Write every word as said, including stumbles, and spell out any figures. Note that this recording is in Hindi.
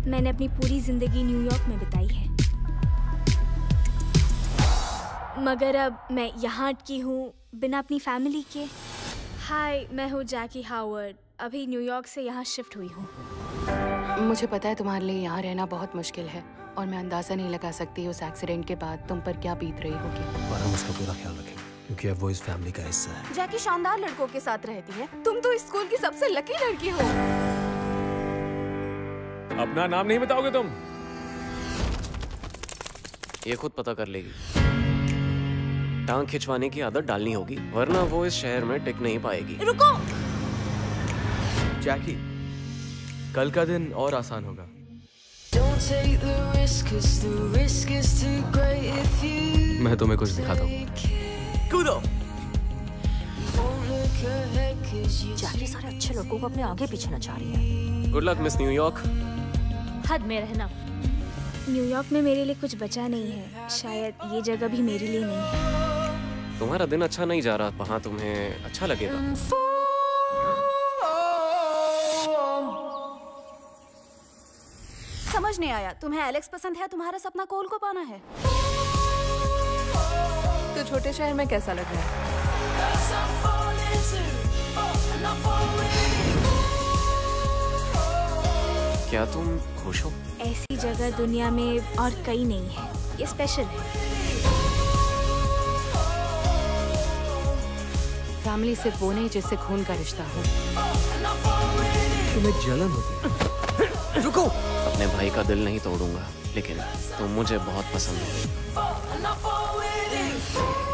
मैंने अपनी पूरी जिंदगी न्यूयॉर्क में बिताई है, मगर अब मैं यहाँ अटकी हूँ बिना अपनी फैमिली के। हाय, मैं हूँ जैकी हावर्ड, अभी न्यूयॉर्क से यहाँ शिफ्ट हुई हूँ। मुझे पता है तुम्हारे लिए यहाँ रहना बहुत मुश्किल है और मैं अंदाजा नहीं लगा सकती उस एक्सीडेंट के बाद तुम पर क्या बीत रही होगी। और हम उसका पूरा ख्याल रखेंगे क्योंकि अब वो इस फैमिली का हिस्सा है। जैकी शानदार लड़कों के साथ रहती है, तुम तो इस स्कूल की सबसे लकी लड़की हो। अपना नाम नहीं बताओगे तुम? ये खुद पता कर लेगी। टांग खिंचवाने की आदत डालनी होगी, वरना वो इस शहर में टिक नहीं पाएगी। रुको! जैकी, कल का दिन और आसान होगा। मैं तुम्हें कुछ दिखाता हूँ। कूदो! जैकी सारे अच्छे लड़कों को अपने आगे पीछे नचा रही है। Good luck miss New York. हद में रहना। न्यूयॉर्क में मेरे लिए कुछ बचा नहीं है, शायद ये जगह भी मेरे लिए नहीं है। तुम्हारा दिन अच्छा नहीं जा रहा, वहाँ तुम्हें अच्छा लगेगा। समझ नहीं आया, तुम्हें एलेक्स पसंद है, तुम्हारा सपना कोल को पाना है। तो छोटे शहर में कैसा लग रहा है? क्या तुम खुश हो? ऐसी जगह दुनिया में और कहीं नहीं है, ये स्पेशल है। फैमिली सिर्फ वो नहीं जिससे खून का रिश्ता हो। तुम्हें जलन होती है। रुको! अपने भाई का दिल नहीं तोड़ूंगा, लेकिन तुम मुझे बहुत पसंद हो।